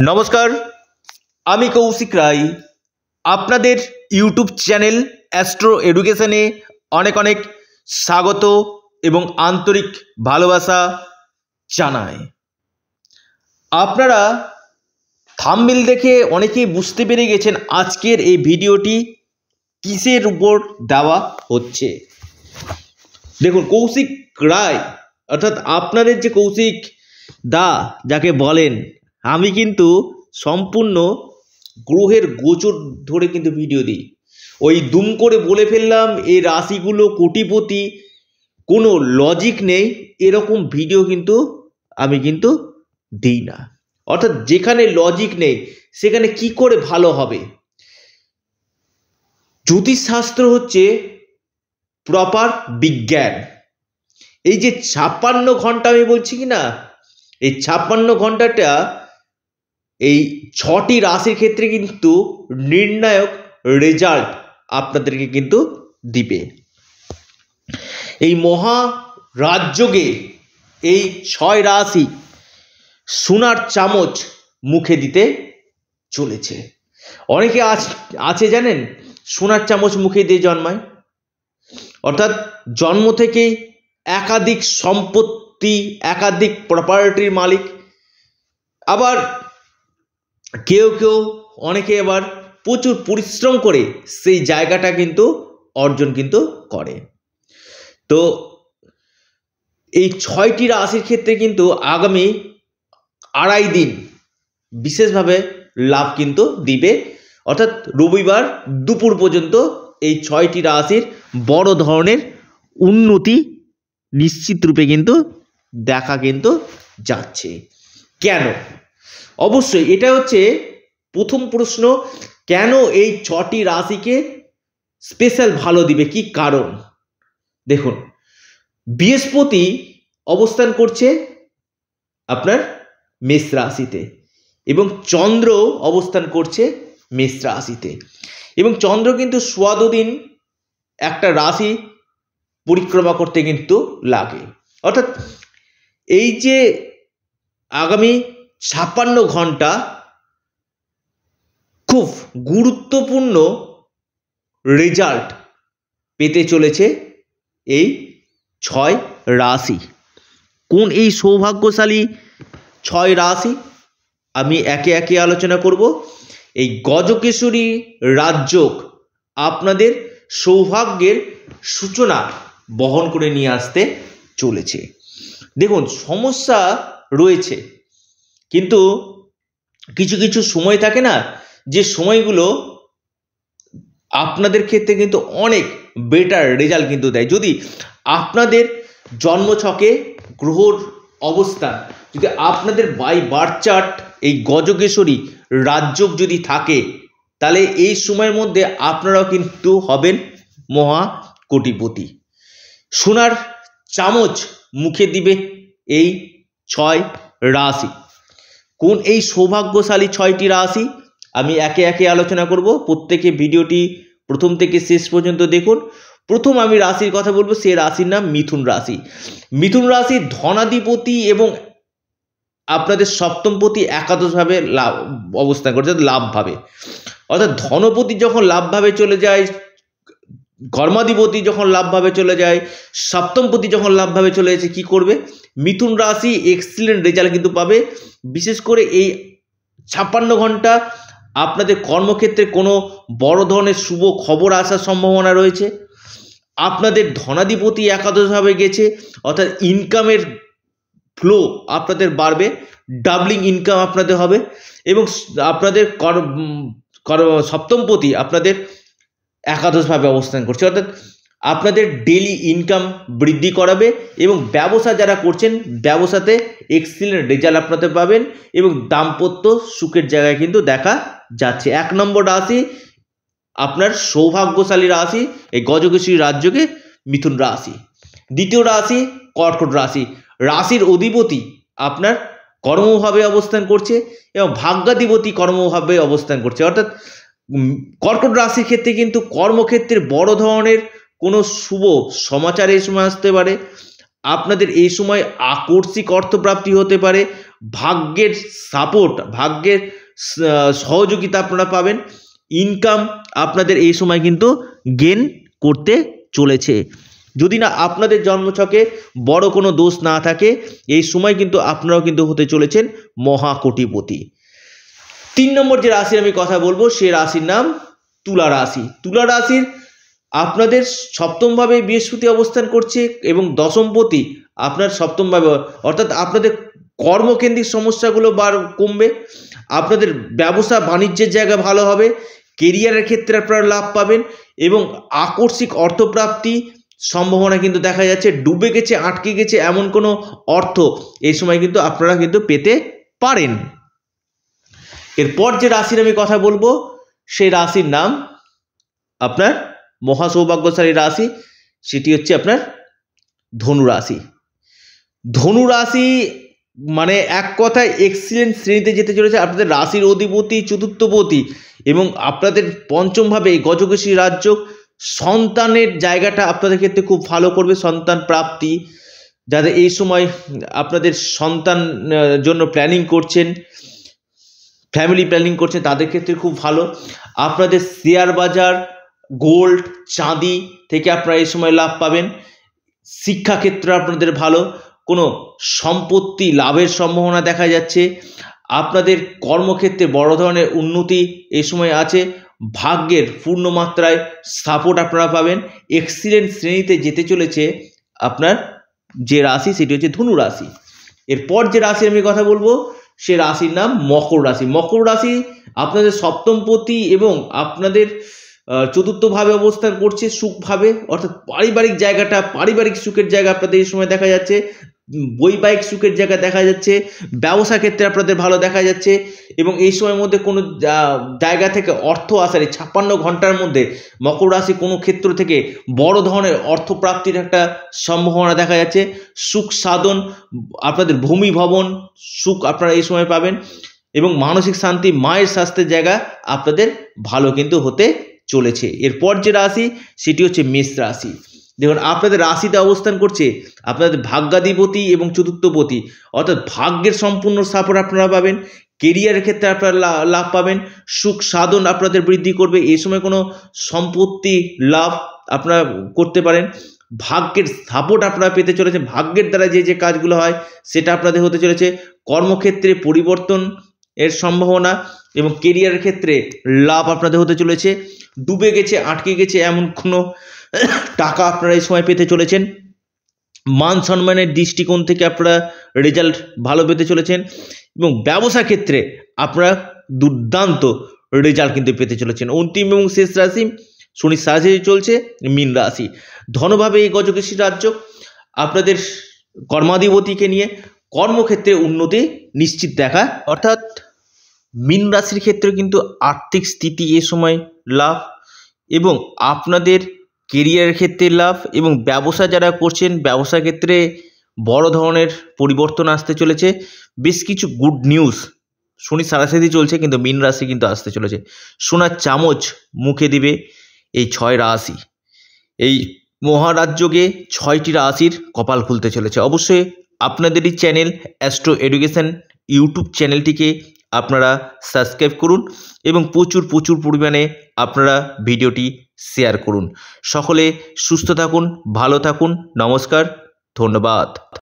নমস্কার, আমি কৌশিক রায়। আপনাদের ইউটিউব চ্যানেল অ্যাস্ট্রো এডুকেশনে অনেক অনেক স্বাগত এবং আন্তরিক ভালোবাসা জানাই। আপনারা থাম্বনেল দেখে অনেকেই বুঝতে পেরে গেছেন আজকের এই ভিডিওটি কিসের উপর দেওয়া হচ্ছে। দেখুন, কৌশিক রায় অর্থাৎ আপনাদের যে কৌশিক দা যাকে বলেন, আমি কিন্তু সম্পূর্ণ গ্রহের গোচর ধরে কিন্তু ভিডিও দিই। ওই দুম করে বলে ফেললাম এই রাশিগুলো কোটিপতি, কোনো লজিক নেই, এরকম ভিডিও কিন্তু আমি কিন্তু দিই না। অর্থাৎ যেখানে লজিক নেই সেখানে কি করে ভালো হবে। জ্যোতিষশাস্ত্র হচ্ছে প্রপার বিজ্ঞান। এই যে 56 ঘন্টা আমি বলছি কি না, এই 56 ঘন্টাটা এই 6টি রাশির ক্ষেত্রে কিন্তু নির্ণায়ক রেজাল্ট আপনাদেরকে কিন্তু দিবে। এই মহা রাজযোগে এই 6 রাশি সোনার চামচ মুখে দিতে চলেছে। অনেকে আছে জানেন, সোনার চামচ মুখে দিয়ে জন্মায়, অর্থাৎ জন্ম থেকেই একাধিক সম্পত্তি, একাধিক প্রপার্টির মালিক। আবার কেউ অনেকে আবার প্রচুর পরিশ্রম করে সেই জায়গাটা কিন্তু অর্জন কিন্তু করে। তো এই 6টি রাশির ক্ষেত্রে কিন্তু আগামী 2.5 দিন বিশেষভাবে লাভ কিন্তু দিবে। অর্থাৎ রবিবার দুপুর পর্যন্ত এই 6টি রাশির বড় ধরনের উন্নতি নিশ্চিত রূপে কিন্তু দেখা কিন্তু যাচ্ছে। কেন? অবশ্যই এটা হচ্ছে প্রথম প্রশ্ন, কেন এই 6টি রাশিকে স্পেশাল ভালো দিবে, কি কারণ? দেখুন, বৃহস্পতি অবস্থান করছে আপনার মেষ রাশিতে এবং চন্দ্র অবস্থান করছে মেষ রাশিতে, এবং চন্দ্র কিন্তু 14 দিন একটা রাশি পরিক্রমা করতে কিন্তু লাগে। অর্থাৎ এই যে আগামী 56 ঘন্টা খুব গুরুত্বপূর্ণ রেজাল্ট পেতে চলেছে এই 6 রাশি। কোন এই সৌভাগ্যশালী 6 রাশি আমি একে একে আলোচনা করব। এই গজকেশরী রাজযোগ আপনাদের সৌভাগ্যের সূচনা বহন করে নিয়ে আসতে চলেছে। দেখুন, সমস্যা রয়েছে, কিন্তু কিছু কিছু সময় থাকে না, যে সময়গুলো আপনাদের ক্ষেত্রে কিন্তু অনেক বেটার রেজাল্ট কিন্তু দেয়। যদি আপনাদের জন্মছকে গ্রহর অবস্থান, যদি আপনাদের বাই বার্থ চার্ট এই গজকেশরী রাজযোগ যদি থাকে, তাহলে এই সময়ের মধ্যে আপনারাও কিন্তু হবেন মহা কোটিপতি। সোনার চামচ মুখে দিবে এই 6 রাশি। কোন এই সৌভাগ্যশালী 6টি রাশি আমি একে একে আলোচনা করব। প্রত্যেকে ভিডিওটি প্রথম থেকে শেষ পর্যন্ত দেখুন। প্রথম আমি রাশির কথা বলবো, সে রাশির নাম মিথুন রাশি। মিথুন রাশি ধনাধিপতি এবং আপনাদের সপ্তমপতি একাদশভাবে লাভ অবস্থান করছে, লাভভাবে। অর্থাৎ ধনপতি যখন লাভভাবে চলে যায়, কর্মাধিপতি যখন লাভভাবে চলে যায়, সপ্তমপতি যখন লাভভাবে চলে যাচ্ছে, কি করবে? মিথুন রাশি এক্সিলেন্ট রেজাল্ট কিন্তু পাবে। বিশেষ করে এই 56 ঘন্টা আপনাদের কর্মক্ষেত্রে কোনো বড় ধরনের শুভ খবর আসার সম্ভাবনা রয়েছে। আপনাদের ধনাধিপতি একাদশভাবে গেছে, অর্থাৎ ইনকামের ফ্লো আপনাদের বাড়বে, ডাবলিং ইনকাম আপনাদের হবে। এবং আপনাদের সপ্তমপতি আপনাদের একাদশভাবে অবস্থান করছে, অর্থাৎ আপনাদের ডেলি ইনকাম বৃদ্ধি করাবে। এবং ব্যবসা যারা করছেন, ব্যবসাতে এক্সিলেন্ট রেজাল্ট আপনাদের পাবেন এবং দাম্পত্য সুখের জায়গায় কিন্তু দেখা যাচ্ছে। 1 নম্বর রাশি আপনার সৌভাগ্যশালী রাশি এই গজকেশরী রাজযোগে মিথুন রাশি। দ্বিতীয় রাশি কর্কট রাশি। রাশির অধিপতি আপনার কর্মভাবে অবস্থান করছে এবং ভাগ্যাধিপতি কর্মভাবে অবস্থান করছে। অর্থাৎ কর্কট রাশির ক্ষেত্রে কিন্তু কর্মক্ষেত্রে বড় ধরনের কোনো শুভ সমাচার এই সময় আসতে পারে। আপনাদের এই সময় আকস্মিক অর্থপ্রাপ্তি হতে পারে, ভাগ্যের সাপোর্ট, ভাগ্যের সহযোগিতা আপনারা পাবেন। ইনকাম আপনাদের এই সময় কিন্তু গেন করতে চলেছে। যদি না আপনাদের জন্মছকে বড় কোনো দোষ না থাকে, এই সময় কিন্তু আপনারাও কিন্তু হতে চলেছেন মহাকোটিপতি। 3 নম্বর যে রাশির আমি কথা বলবো, সে রাশির নাম তুলা রাশি। তুলা রাশির আপনাদের সপ্তমভাবে বৃহস্পতি অবস্থান করছে এবং দশমপতি আপনার সপ্তমভাবে, অর্থাৎ আপনাদের কর্মকেন্দ্রিক সমস্যাগুলো কমবে, আপনাদের ব্যবসা বাণিজ্যের জায়গা ভালো হবে, কেরিয়ারের ক্ষেত্রে আপনারা লাভ পাবেন এবং আকস্মিক অর্থপ্রাপ্তি সম্ভাবনা কিন্তু দেখা যাচ্ছে। ডুবে গেছে, আটকে গেছে এমন কোনো অর্থ এই সময় কিন্তু আপনারা কিন্তু পেতে পারেন। এরপর যে রাশির আমি কথা বলবো, সেই রাশির নাম আপনার মহাসৌভাগ্যশালী রাশি, সেটি হচ্ছে আপনার ধনু রাশি। ধনু রাশি মানে এক কথায় এক্সিলেন্ট শ্রেণীতে যেতে চলেছে। আপনাদের রাশির অধিপতি চতুর্থপতি এবং আপনাদের পঞ্চমভাবে গজকেশরী রাজ্য, সন্তানের জায়গাটা আপনাদের ক্ষেত্রে খুব ভালো করবে। সন্তান প্রাপ্তি, যাদের এই সময় আপনাদের সন্তান জন্য প্ল্যানিং করছেন, ফ্যামিলি প্ল্যানিং করছেন, তাদের ক্ষেত্রে খুব ভালো। আপনাদের শেয়ার বাজার, গোল্ড, চাঁদি থেকে আপনারা এই সময় লাভ পাবেন। শিক্ষাক্ষেত্র আপনাদের ভালো, কোনো সম্পত্তি লাভের সম্ভাবনা দেখা যাচ্ছে। আপনাদের কর্মক্ষেত্রে বড় ধরনের উন্নতি এই সময় আছে। ভাগ্যের পূর্ণ মাত্রায় সাপোর্ট আপনারা পাবেন। এক্সিলেন্ট শ্রেণীতে যেতে চলেছে আপনার যে রাশি, সেটি হচ্ছে ধনু রাশি। এরপর যে রাশির আমি কথা বলবো, সে রাশির নাম মকর রাশি। মকর রাশি আপনাদের সপ্তমপতি এবং আপনাদের চতুর্থভাবে অবস্থান করছে সুখভাবে, অর্থাৎ পারিবারিক জায়গাটা, পারিবারিক সুখের জায়গা আপনাদের এই সময় দেখা যাচ্ছে। বৈবাহিক সুখের জায়গা দেখা যাচ্ছে। ব্যবসা ক্ষেত্রে আপনাদের ভালো দেখা যাচ্ছে এবং এই সময়ের মধ্যে কোনো জায়গা থেকে অর্থ আসার 56 ঘন্টার মধ্যে মকর রাশি কোনো ক্ষেত্র থেকে বড় ধরনের অর্থপ্রাপ্তির একটা সম্ভাবনা দেখা যাচ্ছে। সুখ সাধন, আপনাদের ভূমি ভবন সুখ আপনারা এই সময় পাবেন এবং মানসিক শান্তি, মায়ের স্বাস্থ্যের জায়গা আপনাদের ভালো কিন্তু হতে চলেছে। এরপর যে রাশি, সেটি হচ্ছে মেষ রাশি। দেখুন, আপনাদের রাশিতে অবস্থান করছে আপনাদের ভাগ্যাধিপতি এবং চতুর্থপতি, অর্থাৎ ভাগ্যের সম্পূর্ণ সাপোর্ট আপনারা পাবেন। কেরিয়ারের ক্ষেত্রে আপনারা লাভ পাবেন। সুখ সাধন আপনাদের বৃদ্ধি করবে। এই সময় কোনো সম্পত্তি লাভ আপনারা করতে পারেন। ভাগ্যের সাপোর্ট আপনারা পেতে চলেছে। ভাগ্যের দ্বারা যে যে কাজগুলো হয় সেটা আপনাদের হতে চলেছে। কর্মক্ষেত্রে পরিবর্তন এর সম্ভাবনা এবং কেরিয়ারের ক্ষেত্রে লাভ আপনাদের হতে চলেছে। ডুবে গেছে, আটকে গেছে এমন কোনো টাকা আপনারা এই সময় পেতে চলেছেন। মান সম্মানের দৃষ্টিকোণ থেকে আপনারা রেজাল্ট ভালো পেতে চলেছেন এবং ব্যবসা ক্ষেত্রে আপনারা দুর্দান্ত রেজাল্ট কিন্তু পেতে চলেছেন। অন্তিম এবং শেষ রাশি শনি সারাসারি চলছে মীন রাশি। ধনভাবে এই গজকেশরী রাজ্য আপনাদের কর্মাধিপতিকে নিয়ে কর্মক্ষেত্রে উন্নতি নিশ্চিত দেখা, অর্থাৎ মীন রাশির ক্ষেত্রে কিন্তু আর্থিক স্থিতি এ সময় লাভ এবং আপনাদের কেরিয়ারের ক্ষেত্রে লাভ এবং ব্যবসা যারা করছেন ব্যবসা ক্ষেত্রে বড় ধরনের পরিবর্তন আসতে চলেছে। বেশ কিছু গুড নিউজ, শনি সারাসারি চলছে কিন্তু মীন রাশি কিন্তু আসতে চলেছে। সোনার চামচ মুখে দিবে এই 6 রাশি। এই মহারাজ্যকে 6টি রাশির কপাল খুলতে চলেছে। অবশ্যই আপনাদেরই চ্যানেল অ্যাস্ট্রো এডুকেশন ইউটিউব চ্যানেলটিকে আপনারা সাবস্ক্রাইব করুন এবং প্রচুর পরিমাণে আপনারা ভিডিওটি শেয়ার করুন। সকলে সুস্থ থাকুন, ভালো থাকুন। নমস্কার, ধন্যবাদ।